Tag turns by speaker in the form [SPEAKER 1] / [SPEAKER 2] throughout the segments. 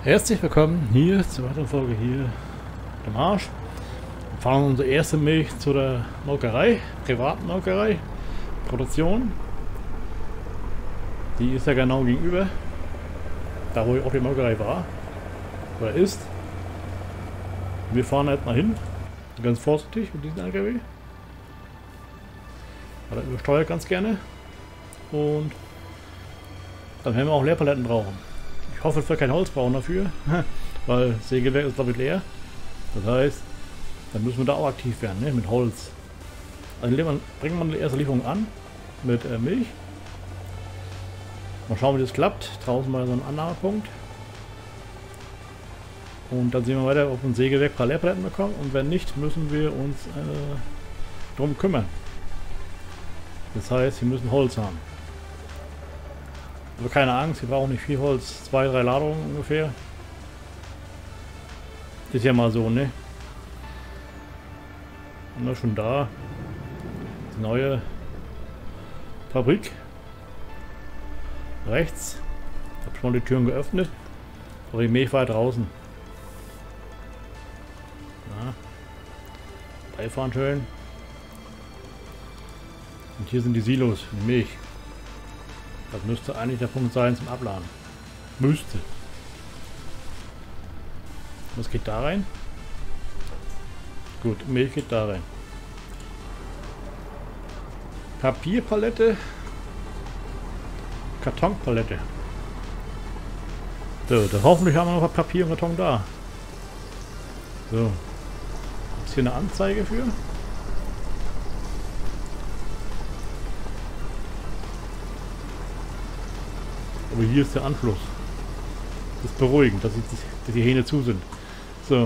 [SPEAKER 1] Herzlich willkommen hier zur weiteren Folge hier am Arsch. Wir fahren unsere erste Milch zu der Molkerei, privaten Molkerei, Produktion. Die ist ja genau gegenüber, da wo auch die Molkerei war oder ist. Wir fahren jetzt mal hin, ganz vorsichtig mit diesem LKW. Weil er übersteuert ganz gerne. Und dann werden wir auch Leerpaletten brauchen. Ich hoffe, es wird kein Holz brauchen dafür, weil das Sägewerk ist glaube ich leer. Das heißt, dann müssen wir da auch aktiv werden, ne? Mit Holz. Also bringen wir die erste Lieferung an mit Milch. Mal schauen, wie das klappt. Draußen mal so ein Annahmepunkt. Und dann sehen wir weiter, ob ein Sägewerk ein paar Leerpaletten bekommt. Und wenn nicht, müssen wir uns drum kümmern. Das heißt, wir müssen Holz haben. Aber keine Angst, wir brauchen nicht viel Holz. 2, 3 Ladungen ungefähr. Ist ja mal so, ne? Und da schon da. Die neue Fabrik. Rechts. Ich habe schon mal die Türen geöffnet. Aber die Milch war draußen. Ja. Beifahren schön. Und hier sind die Silos, die Milch. Das müsste eigentlich der Punkt sein zum Abladen. Müsste. Was geht da rein? Gut, Milch geht da rein. Papierpalette. Kartonpalette. So, dann hoffentlich haben wir noch Papier und Karton da. So. Gibt es hier eine Anzeige für? Aber hier ist der Anschluss. Das ist beruhigend, dass die Hähne zu sind. So.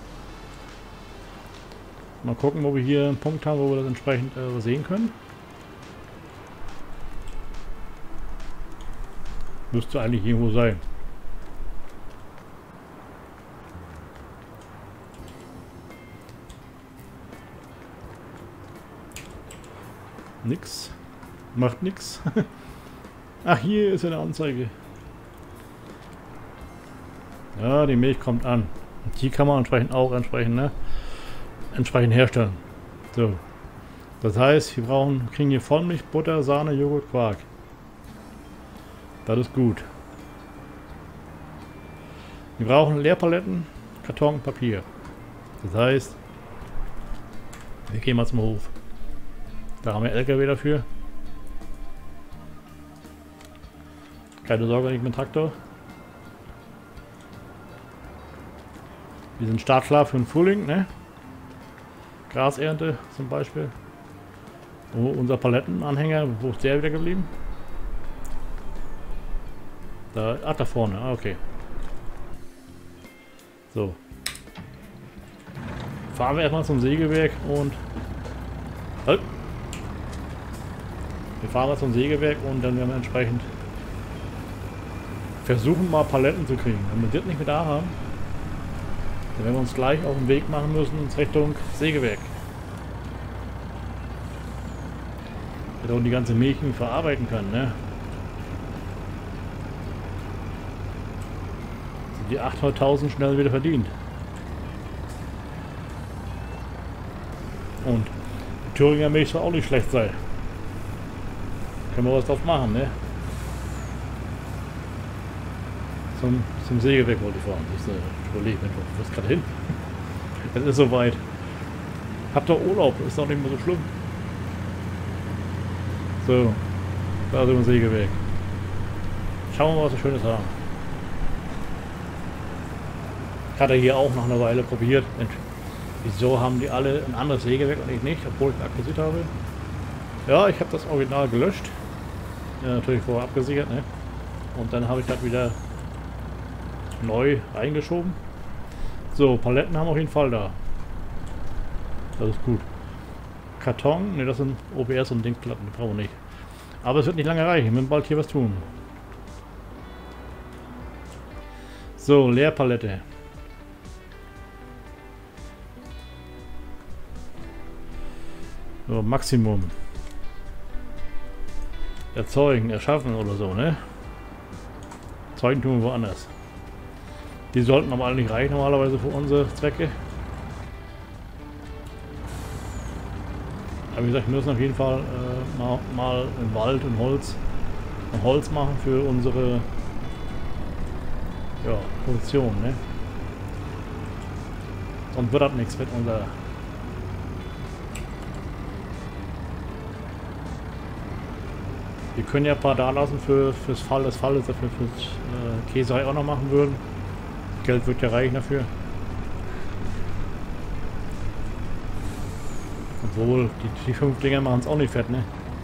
[SPEAKER 1] Mal gucken, wo wir hier einen Punkt haben, wo wir das entsprechend sehen können. Müsste eigentlich irgendwo sein. Nix. Macht nix. Ach, hier ist eine Anzeige. Ja, die Milch kommt an. Und die kann man entsprechend auch entsprechend herstellen. So. Das heißt, wir kriegen hier Vollmilch, Butter, Sahne, Joghurt, Quark. Das ist gut. Wir brauchen Leerpaletten, Karton, Papier. Das heißt, wir gehen mal zum Hof. Da haben wir LKW dafür. Keine Sorge, nicht mit dem Traktor. Wir sind startklar für den Frühling, ne? Grasernte zum Beispiel. Oh, unser Palettenanhänger, wo ist der wieder geblieben? Da vorne, okay. So. Fahren wir erstmal zum Sägewerk und... Halt! Wir fahren mal zum Sägewerk und dann werden wir entsprechend versuchen mal Paletten zu kriegen. Wenn wir das nicht mehr da haben, dann werden wir uns gleich auf den Weg machen müssen in Richtung Sägewerk. Wir auch die ganze Milch verarbeiten können, ne? Sind die 800.000 schnell wieder verdient. Und die Thüringer Milch soll auch nicht schlecht sein. Können wir was drauf machen, ne? Zum Sägewerk wollte ich fahren. Ich überlege, wo ist gerade hin? Es ist soweit. Habt doch Urlaub, ist doch nicht mehr so schlimm. So, da sind wir im Sägewerk. Schauen wir mal, was wir Schönes haben. Ich hatte hier auch nach einer Weile probiert. Mensch, wieso haben die alle ein anderes Sägewerk und ich nicht, obwohl ich akquisiert habe? Ja, ich habe das Original gelöscht. Ja, natürlich vorher abgesichert, ne? Und dann habe ich das wieder neu reingeschoben. So, Paletten haben wir auf jeden Fall da. Das ist gut. Karton, ne, das sind OBS und Dingsplatten, die brauchen wir nicht. Aber es wird nicht lange reichen, wir müssen bald hier was tun. So, Leerpalette. So, Maximum. Erzeugen, erschaffen oder so, ne? Erzeugen tun wir woanders. Die sollten aber eigentlich reichen normalerweise für unsere Zwecke. Aber wie gesagt, wir müssen auf jeden Fall mal im Wald und Holz machen für unsere Produktion, ne? Sonst wird das nichts mit unserer. Wir können ja ein paar da lassen fürs Fall des Falles, dafür fürs Käserei auch noch machen würden. Geld wird ja reichen dafür. Obwohl, die 5 Dinger machen es auch nicht fett, ne?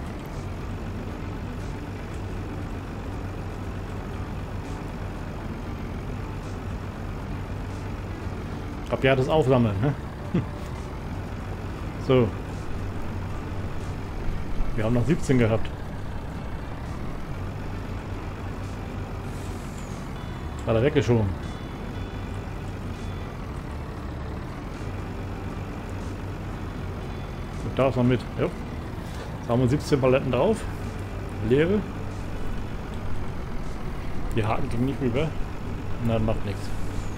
[SPEAKER 1] Ich glaube, ja, das Aufsammeln, ne? So. Wir haben noch 17 gehabt. War er weggeschoben. Und da ist noch mit. Jo. Jetzt haben wir 17 Paletten drauf. Leere. Die Haken gingen nicht rüber. Na, macht nichts.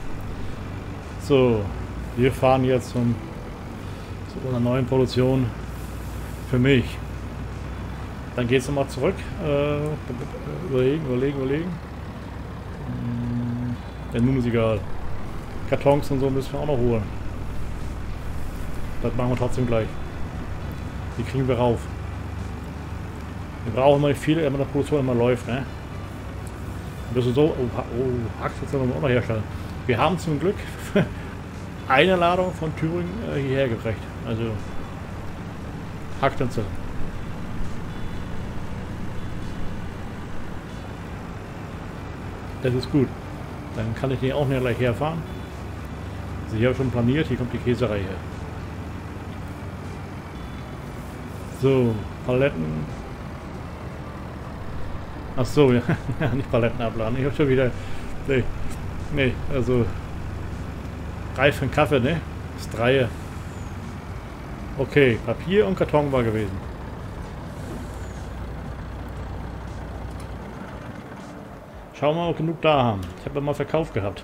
[SPEAKER 1] So, wir fahren jetzt zu unserer neuen Produktion für mich. Dann geht es nochmal zurück. Überlegen. Ja, nun ist egal. Kartons und so müssen wir auch noch holen. Das machen wir trotzdem gleich. Die kriegen wir rauf. Wir brauchen immer nicht viel, damit die Produktion immer läuft, ne? Das ist so. Oh, Hackschutz sollen wir auch noch herstellen. Wir haben zum Glück eine Ladung von Thüringen hierher gebracht. Also Hackschnitzel. Das ist gut. Dann kann ich den auch nicht gleich herfahren. Also hier habe ich schon planiert, hier kommt die Käserei her. So, Paletten. Ach so, ja, nicht Paletten abladen. Ich habe schon wieder. Nee, also 3 für den Kaffee, ne? Das ist 3. Okay, Papier und Karton war gewesen. Schauen wir mal, ob wir genug da haben. Ich habe ja mal verkauft gehabt.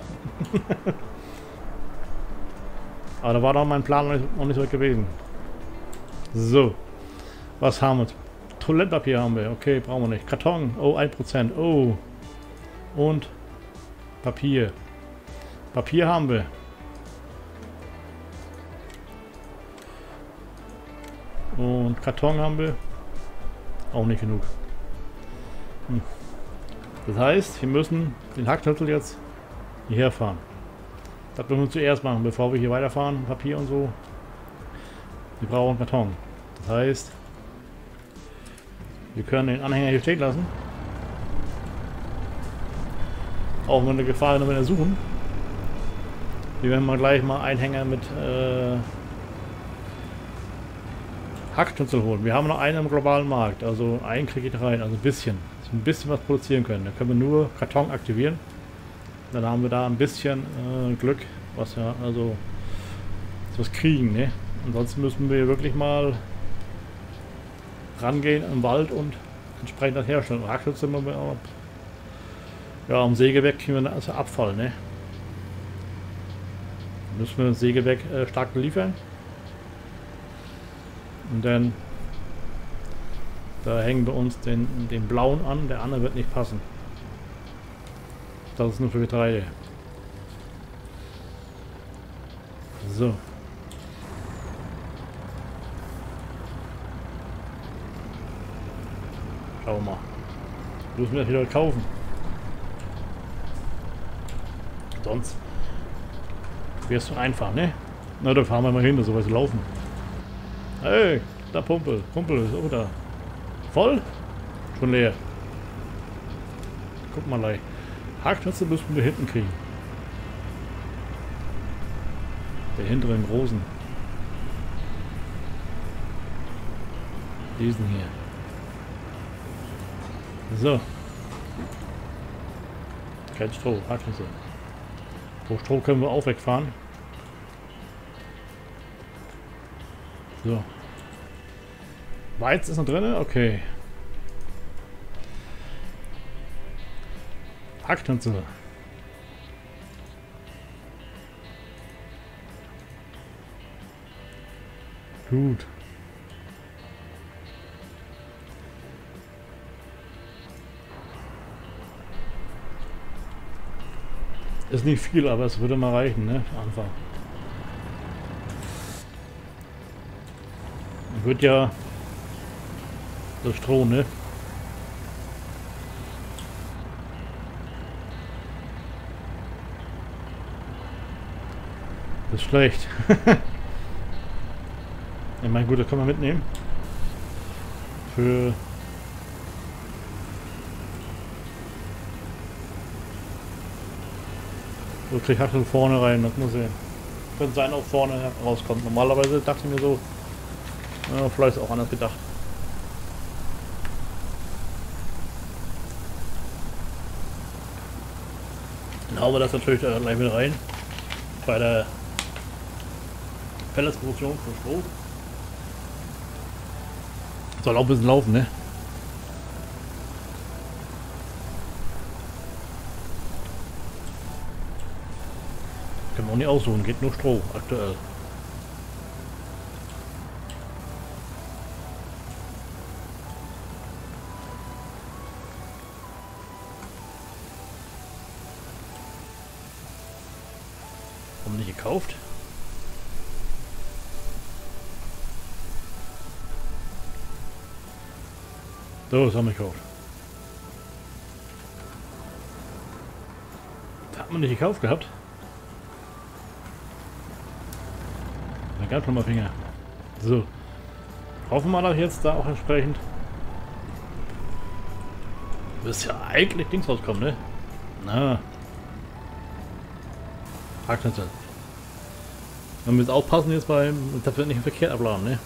[SPEAKER 1] Aber da war doch mein Plan noch nicht so gewesen. So. Was haben wir? Toilettenpapier haben wir. Okay, brauchen wir nicht. Karton. Oh, 1%. Oh. Und Papier. Papier haben wir. Und Karton haben wir. Auch nicht genug. Das heißt, wir müssen den Hackschnitzel jetzt hierher fahren. Das müssen wir zuerst machen, bevor wir hier weiterfahren. Papier und so. Wir brauchen Karton. Das heißt, wir können den Anhänger hier stehen lassen. Auch wenn eine Gefahr ist, wenn wir suchen. Wir werden mal gleich mal Einhänger mit Hackschnitzel holen. Wir haben noch einen im globalen Markt, also einen kriege ich rein, also ein bisschen was produzieren können. Da können wir nur Karton aktivieren. Dann haben wir da ein bisschen Glück, was wir also was kriegen. Ne? Ansonsten müssen wir wirklich mal rangehen im Wald und entsprechend das herstellen. Hackschnitzel sind wir auch. Ja, am Sägewerk kriegen wir also Abfall. Ne? Müssen wir das Sägewerk stark beliefern. Und dann da hängen wir uns den blauen an, der andere wird nicht passen. Das ist nur für Getreide. So. Schauen wir mal. Müssen wir das wieder kaufen. Sonst wäre es zu einfach, ne? Na, da fahren wir mal hin, so weit laufen. Hey, da Pumpe ist auch da. Voll? Schon leer. Guck mal gleich. Hackschnitzel müssen wir hinten kriegen. Der hinteren großen. Diesen hier. So. Kein Stroh, Hackschnitzel. Pro Stroh können wir auch wegfahren. So. Weizen ist noch drin? Okay. Hackschnitzel. Gut. Ist nicht viel, aber es würde mal reichen, ne? Anfang. Wird ja das Stroh, ne? Das ist schlecht. Ich meine, gut, das kann man mitnehmen. Für so krieg ich halt vorne rein, das muss ich. Könnte sein, auch vorne rauskommt. Normalerweise dachte ich mir so, ja, vielleicht ist auch anders gedacht. Dann hauen wir das natürlich gleich mit rein. Bei der Pelletsproduktion für Stroh. Soll auch ein bisschen laufen, ne? Können wir auch nicht aussuchen, geht nur Stroh aktuell. Warum nicht gekauft? So, das haben wir gekauft. Das hat man nicht gekauft gehabt. Ein ganz schlimmer Finger. So. Hoffen wir doch jetzt da auch entsprechend. Müsste ja eigentlich Dings rauskommen, ne? Na. Hacknetze. Man muss aufpassen jetzt beim, dass wir nicht verkehrt abladen, ne?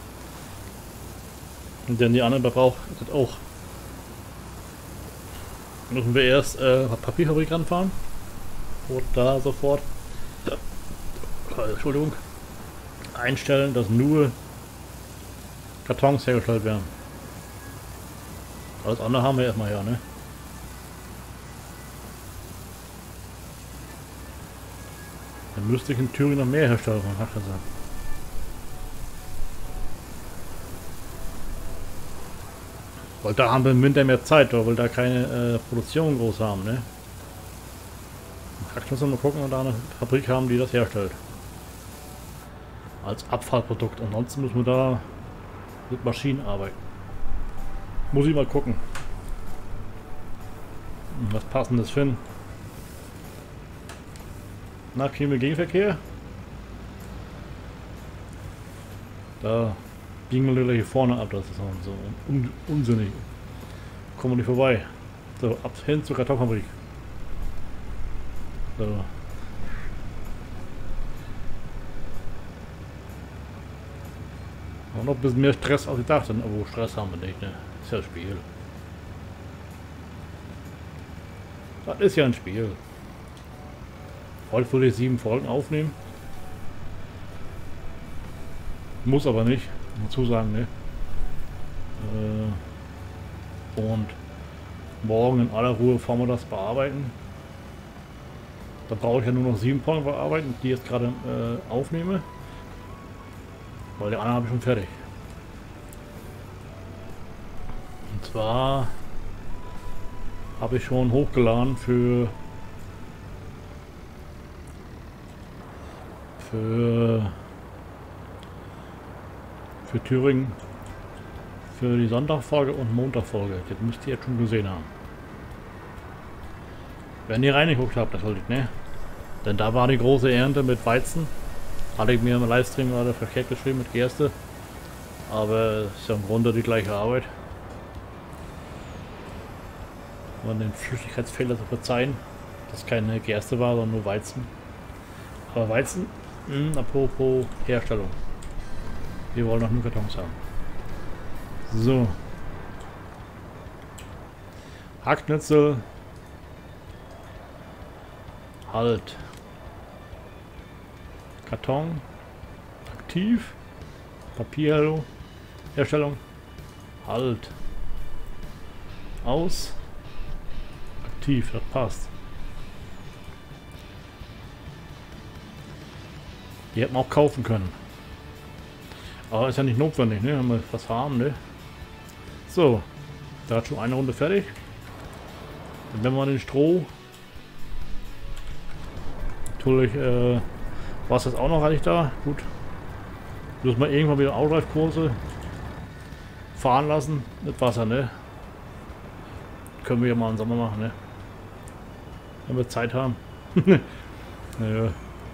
[SPEAKER 1] Denn die anderen braucht das auch. Müssen wir erst Papierfabrik ranfahren. Und da sofort Entschuldigung, einstellen, dass nur Kartons hergestellt werden. Alles andere haben wir erstmal ja, ne? Dann müsste ich in Thüringen noch mehr herstellen, hat er gesagt. Weil da haben wir im Winter mehr Zeit, weil wir da keine Produktion groß haben, ne? Vielleicht müssen wir mal gucken, ob wir da eine Fabrik haben, die das herstellt. Als Abfallprodukt. Ansonsten müssen wir da mit Maschinen arbeiten. Muss ich mal gucken. Was passendes finden. Na, kriegen wir Gegenverkehr? Da biegen wir hier vorne ab, das ist so unsinnig. Kommen wir nicht vorbei. So, ab hin zur Kartoffelfabrik. So. Und noch ein bisschen mehr Stress als ich dachte, aber Stress haben wir nicht, ne? Ist ja ein Spiel. Das ist ja ein Spiel. Heute würde ich 7 Folgen aufnehmen. Muss aber nicht. Dazu sagen, ne? Und morgen in aller Ruhe fahren wir das bearbeiten. Da brauche ich ja nur noch 7 Folgen bearbeiten, die ich jetzt gerade aufnehme. Weil die anderen habe ich schon fertig. Und zwar habe ich schon hochgeladen für Thüringen für die Sonntagfolge und Montagfolge. Das müsst ihr jetzt schon gesehen haben. Wenn ihr reingeguckt habt, natürlich, ne? Denn da war die große Ernte mit Weizen. Hatte ich mir im Livestream gerade verkehrt geschrieben mit Gerste. Aber es ist ja im Grunde die gleiche Arbeit. Um den Flüssigkeitsfehler zu verzeihen, dass keine Gerste war, sondern nur Weizen. Aber Weizen, apropos Herstellung. Wir wollen noch nur Kartons haben. So. Hacknetzel. Halt. Karton. Aktiv. Papier. Herstellung. Halt. Aus. Aktiv. Das passt. Die hätten wir auch kaufen können. Aber ist ja nicht notwendig, ne? Wenn wir was haben, ne? So, da hat schon eine Runde fertig. Dann nehmen wir den Stroh. Natürlich war es jetzt auch noch reichlich da. Gut. Müssen wir irgendwann wieder Ausreifkurse fahren lassen mit Wasser, ne? Können wir ja mal im Sommer machen, ne? Wenn wir Zeit haben. Naja.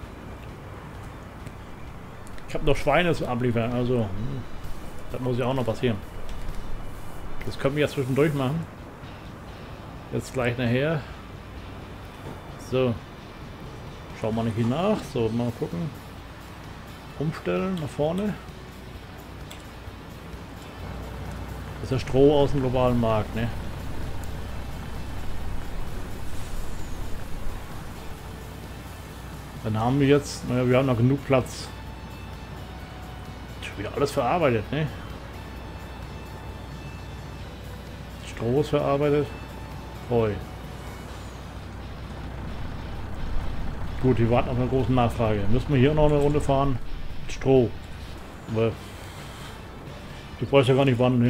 [SPEAKER 1] Ich habe noch Schweine zu abliefern, also das muss ja auch noch passieren. Das können wir ja zwischendurch machen. Jetzt gleich nachher. So. Schauen wir nicht nach. So, mal gucken. Umstellen nach vorne. Das ist der Stroh aus dem globalen Markt, ne? Dann haben wir jetzt, naja, wir haben noch genug Platz. Schon wieder alles verarbeitet, ne? Stroh ist verarbeitet. Heu. Gut, wir warten auf eine große Nachfrage. Müssen wir hier noch eine Runde fahren? Mit Stroh. Aber ich weiß ja gar nicht wann, ne?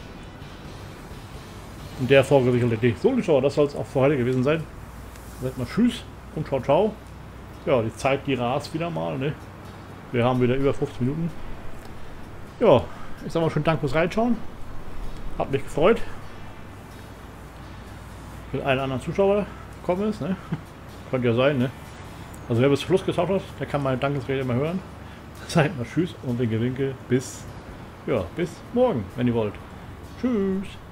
[SPEAKER 1] In der Folge sicherlich nicht. So, Zuschauer, das soll es auch für heute gewesen sein. Sagt mal Tschüss und ciao, ciao. Ja, die Zeit, die rast wieder mal, ne? Wir haben wieder über 15 Minuten. Ja, ich sag mal schön Dank fürs Reinschauen. Hat mich gefreut. Mit einem anderen Zuschauer gekommen ist, ne? Könnte ja sein, ne? Also wer bis zum Schluss geschaut hat, der kann meine Dankesrede immer hören. Sagt mal Tschüss und winke winke bis, ja, bis morgen, wenn ihr wollt. Tschüss.